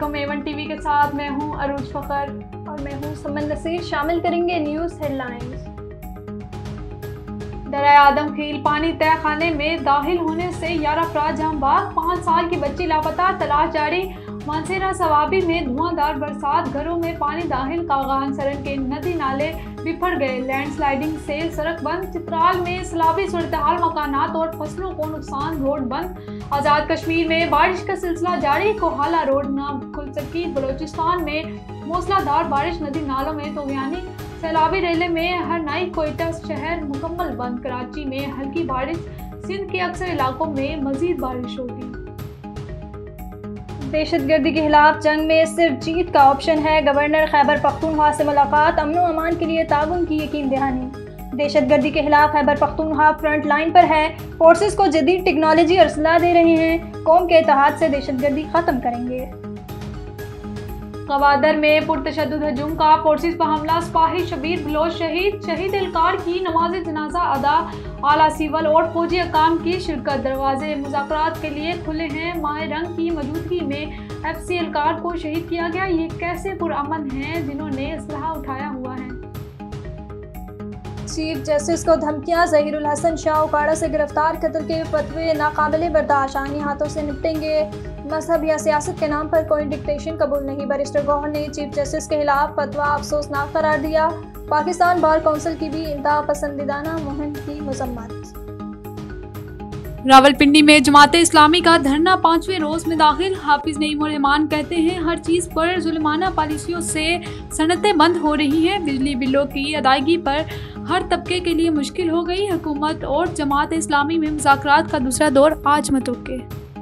अस्सलामुअलैकुम। A1 TV के साथ मैं हूं अरूज फ़खर और मैं हूं समन नसीर। शामिल करेंगे न्यूज़ हेडलाइंस। दरिया आदम खील पानी तय खाने में दाखिल होने से 11 अफराद जाम बाग, 5 साल की बच्ची लापता, तलाश जारी। मानसेरा सवाबी में धुआंधार बरसात, घरों में पानी दाखिल, कागान सरन के नदी नाले बिफर गए, लैंडस्लाइडिंग से सड़क बंद। चित्राल में सैलाबी सूरत-ए-हाल, मकानात और फसलों को नुकसान, रोड बंद। आज़ाद कश्मीर में बारिश का सिलसिला जारी, कोहाला रोड न खुल सकी। बलोचिस्तान में मूसलाधार बारिश, नदी नालों में तूफ़ानी। सैलाबी रेले में हरनाई कोयटा शहर मुकम्मल बंद। कराची में हल्की बारिश, सिंध के अक्सर इलाकों में मजीद बारिश होगी। दहशतगर्दी के खिलाफ जंग में सिर्फ जीत का ऑप्शन है, गवर्नर खैबर पख्तूनख्वा से मुलाकात, अमन व अमान के लिए ताउन की यकीन दहानी। दहशतगर्दी के खिलाफ खैबर पख्तूनख्वा फ्रंट लाइन पर है, फोर्सेस को जदीद टेक्नोलॉजी और सलाह दे रहे हैं, कौम के इत्तेहाद से दहशतगर्दी खत्म करेंगे। गवादर में पुरतशद्दुद हजूम का फोर्सेस पर हमला, सिपाही शबीर बलोच शहीद एहलकार की नमाज जनाजा अदा, आला सिविल और फौजी अकाम की शिरकत। दरवाजे मुज़ाकरात के लिए खुले हैं, माह रंग की मौजूदगी में FC एहलकार को शहीद किया गया। ये कैसे पुरअमन हैं जिन्होंने असलहा उठाया हुआ है। चीफ जस्टिस को धमकियां, ज़हीरुल हसन शाह उकाड़ा से गिरफ्तार, कत्ल के फतवे नाकाबिले बर्दाश्त, आईनी हाथों से निपटेंगे, मजहब या सियासत के नाम पर कोई डिक्टेशन कबूल नहीं। बैरिस्टर गौहर ने चीफ जस्टिस के खिलाफ फतवा अफसोसनाक करार दिया। पाकिस्तान बार कौंसिल की भी इंतहा पसंदीदाना मुहिम की मजम्मत। रावलपिंडी में जमात इस्लामी का धरना 5वें रोज में दाखिल। हाफिज नईम रहमान कहते हैं हर चीज पर जुल्माना पॉलिसियों से सनतें बंद हो रही हैं, बिजली बिलों की अदायगी पर हर तबके के लिए मुश्किल हो गई। हुकूमत और जमात इस्लामी में मुज़ाकरात का दूसरा दौर आज मत रुके।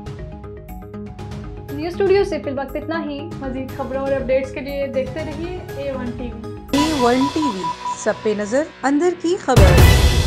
न्यूज़ स्टूडियो से फिल वक्त इतना ही। मजीद खबरों और अपडेट्स के लिए देखते रहिए A1 टीवी। A1 टीवी, सब पे नजर, अंदर की खबर।